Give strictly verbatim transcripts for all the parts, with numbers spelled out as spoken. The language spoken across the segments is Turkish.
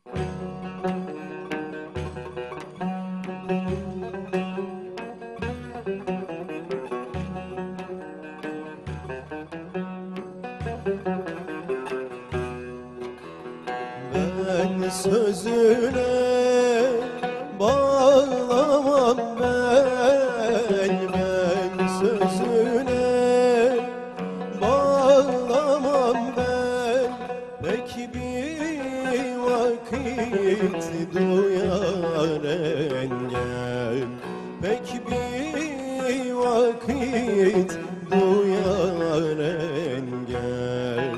Ben sözüne bağlamam ben, ben sözüne bağlamam ben. Pek bir vakit duyar engel, pek bir vakit duyar engel.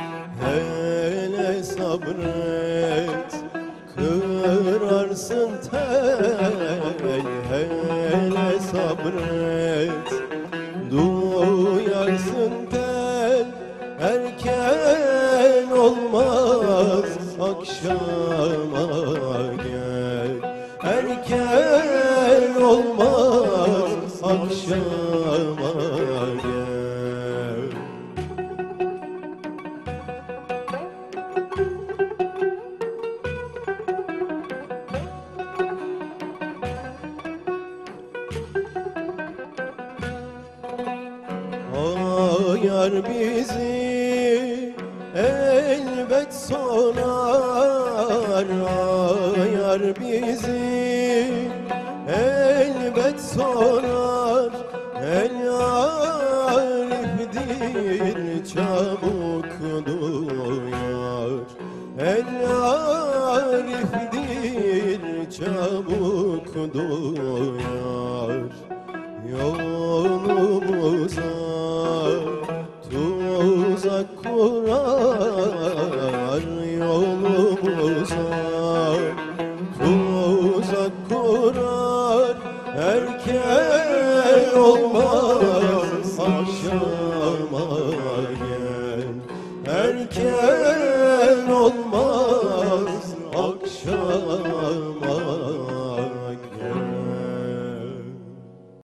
Hele sabret, kırarsın tel, hele sabret, duyarsın tel. Erken olmaz, akşama gel, erken olmaz, akşama gel. Ayar bizi elbet sorar, ayar bizi elbet sorar. El arifdir çabuk duyar, el arifdir çabuk duyar. Yolumuza tuzak kurar, yolumuza tuzak kurar. Erken olmaz, akşam